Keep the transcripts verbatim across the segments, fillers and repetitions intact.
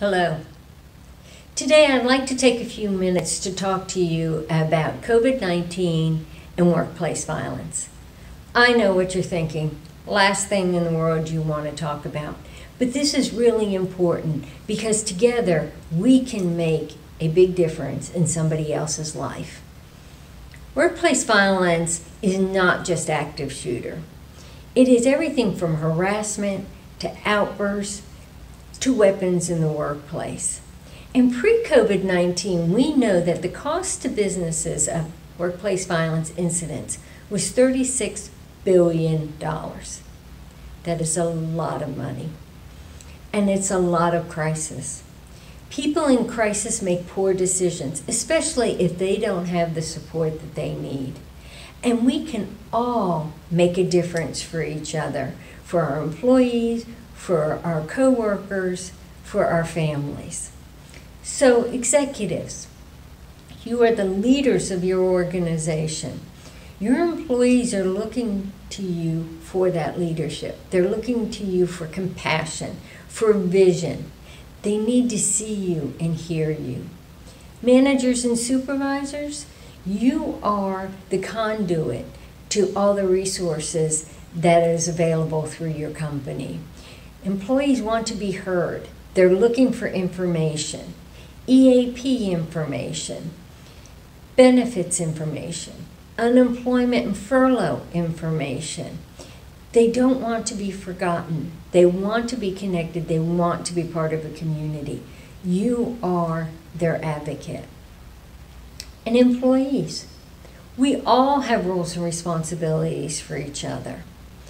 Hello. Today I'd like to take a few minutes to talk to you about COVID nineteen and workplace violence. I know what you're thinking, last thing in the world you want to talk about. But this is really important because together we can make a big difference in somebody else's life. Workplace violence is not just active shooter. It is everything from harassment to outbursts to weapons in the workplace. And pre-COVID nineteen, we know that the cost to businesses of workplace violence incidents was thirty-six billion dollars. That is a lot of money. And it's a lot of crisis. People in crisis make poor decisions, especially if they don't have the support that they need. And we can all make a difference for each other, for our employees, for our coworkers, for our families. So executives, you are the leaders of your organization. Your employees are looking to you for that leadership. They're looking to you for compassion, for vision. They need to see you and hear you. Managers and supervisors, you are the conduit to all the resources that is available through your company. Employees want to be heard. They're looking for information, E A P information, benefits information, unemployment and furlough information. They don't want to be forgotten. They want to be connected. They want to be part of a community. You are their advocate. And employees, we all have roles and responsibilities for each other.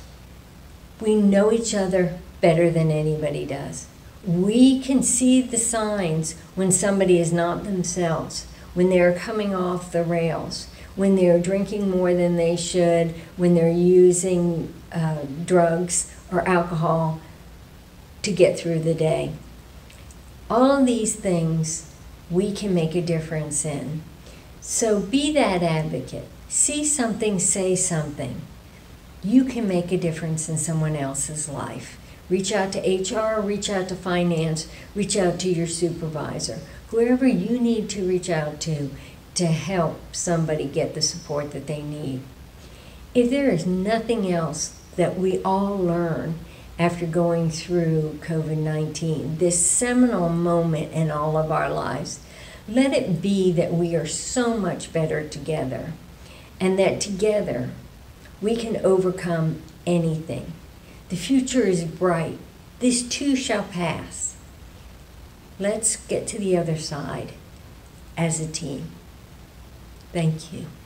We know each other better than anybody does. We can see the signs when somebody is not themselves, when they're coming off the rails, when they're drinking more than they should, when they're using uh, drugs or alcohol to get through the day. All of these things we can make a difference in. So be that advocate. See something, say something. You can make a difference in someone else's life. Reach out to H R, reach out to finance, reach out to your supervisor, whoever you need to reach out to to help somebody get the support that they need. If there is nothing else that we all learn after going through COVID nineteen, this seminal moment in all of our lives, let it be that we are so much better together, and that together we can overcome anything. The future is bright. This too shall pass. Let's get to the other side as a team. Thank you.